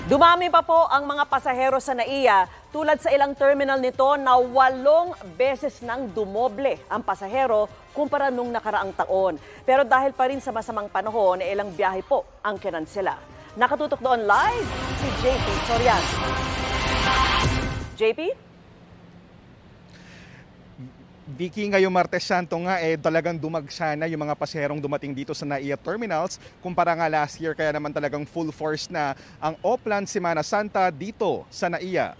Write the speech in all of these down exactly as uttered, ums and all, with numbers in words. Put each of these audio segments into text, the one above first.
Dumami pa po ang mga pasahero sa NAIA tulad sa ilang terminal nito na walong beses nang dumoble ang pasahero kumpara nung nakaraang taon. Pero dahil pa rin sa masamang panahon, eh, ilang biyahe po ang kinansela. Nakatutok doon live si J P Soriano. J P? Vicky, ngayong Martes Santo nga eh talagang dumagsa na yung mga pasaherong dumating dito sa NAIA Terminals kumpara nga last year, kaya naman talagang full force na ang Oplan Semana Santa dito sa NAIA.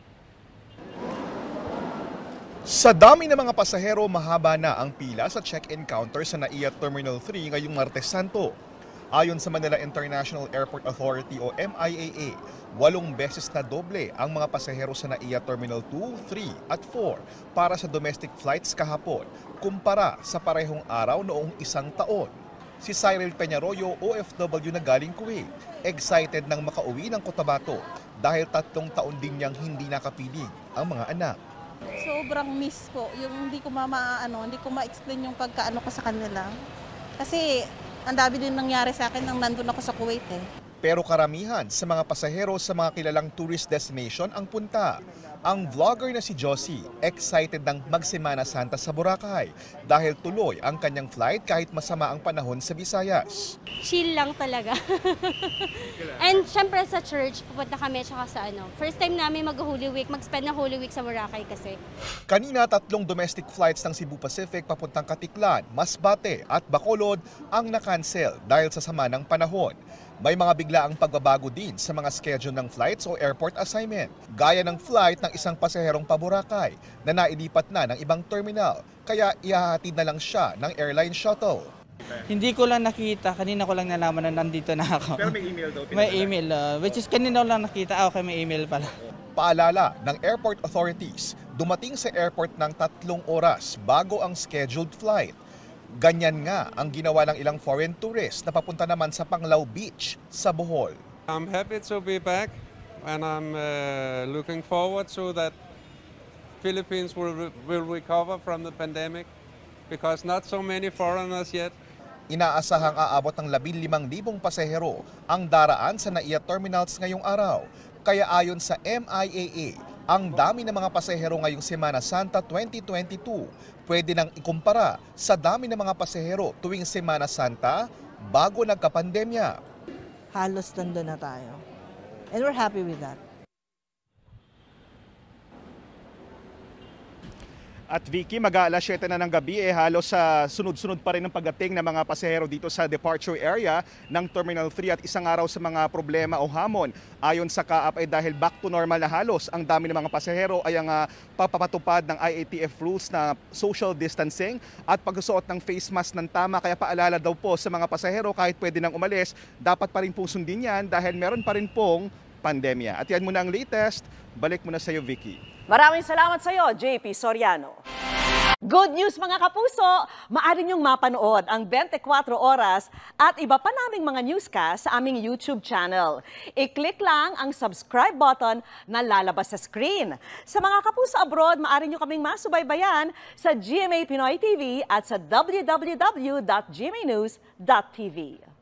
Sa dami ng mga pasahero, mahaba na ang pila sa check-in counter sa NAIA Terminal three ngayong Martes Santo. Ayon sa Manila International Airport Authority o M I A A, walong beses na doble ang mga pasahero sa NAIA Terminal two, three at four para sa domestic flights kahapon kumpara sa parehong araw noong isang taon. Si Cyril Peñarroyo, O F W na galing Kuwait, excited nang makauwi ng Cotabato dahil tatlong taon din niyang hindi nakapiling ang mga anak. Sobrang miss po, yung hindi ko ma ano, hindi ko ma-explain yung pagkaano ko sa kanila. Kasi ang dami din nangyari sa akin nang nandun ako sa Kuwait eh. Pero karamihan sa mga pasahero sa mga kilalang tourist destination ang punta. Ang vlogger na si Josie, excited ng magsemana Santa sa Boracay dahil tuloy ang kanyang flight kahit masama ang panahon sa Visayas. Chill lang talaga. And syempre sa church, pupunta kami tsaka sa ano. First time namin mag-Holy Week, mag-spend na Holy Week sa Boracay kasi. Kanina tatlong domestic flights ng Cebu Pacific papuntang Katiklan, Masbate at Bacolod ang na-cancel dahil sa sama ng panahon. May mga biglaang pagbabago din sa mga schedule ng flights o airport assignment, gaya ng flight ng isang pasaherong pa-Boracay na nailipat na ng ibang terminal, kaya ihahatid na lang siya ng airline shuttle. Hindi ko lang nakita, kanina ko lang nalaman na nandito na ako. Pero may email daw? May email, uh, which is kanina ko lang nakita, ah, okay, may email pala. Paalala ng airport authorities, dumating sa airport ng tatlong oras bago ang scheduled flight. Ganyan nga ang ginawa ng ilang foreign tourists na papunta naman sa Panglao Beach sa Bohol. I'm happy to be back and I'm uh, looking forward so that Philippines will, re will recover from the pandemic because not so many foreigners yet. Inaasahang aabot ng labing limang libong pasahero ang daraan sa NAIA Terminals ngayong araw. Kaya ayon sa M I A A, ang dami ng mga pasahero ngayong Semana Santa twenty twenty-two pwede nang ikumpara sa dami ng mga pasahero tuwing Semana Santa bago nagkapandemya. Halos nandun na tayo. And we're happy with that. At Vicky, mag-aalas siyete na ng gabi, eh, halos sa uh, sunod-sunod pa rin ang pagdating ng mga pasahero dito sa departure area ng Terminal three at isang araw sa mga problema o hamon. Ayon sa C A A P ay dahil back to normal na halos ang dami ng mga pasahero ay ang uh, papapatupad ng I A T F rules na social distancing at pagsusuot ng face mask ng tama. Kaya paalala daw po sa mga pasahero kahit pwede nang umalis, dapat pa rin pong sundin yan dahil meron pa rin pong pandemya. At yan muna ang latest. Balik muna sa iyo, Vicky. Maraming salamat sa iyo, J P Soriano. Good news mga kapuso! Maaari niyong mapanood ang twenty-four oras at iba pa naming mga newscast sa aming YouTube channel. I-click lang ang subscribe button na lalabas sa screen. Sa mga kapuso abroad, maaari niyo kaming masubaybayan sa G M A Pinoy T V at sa w w w dot g m a news dot t v.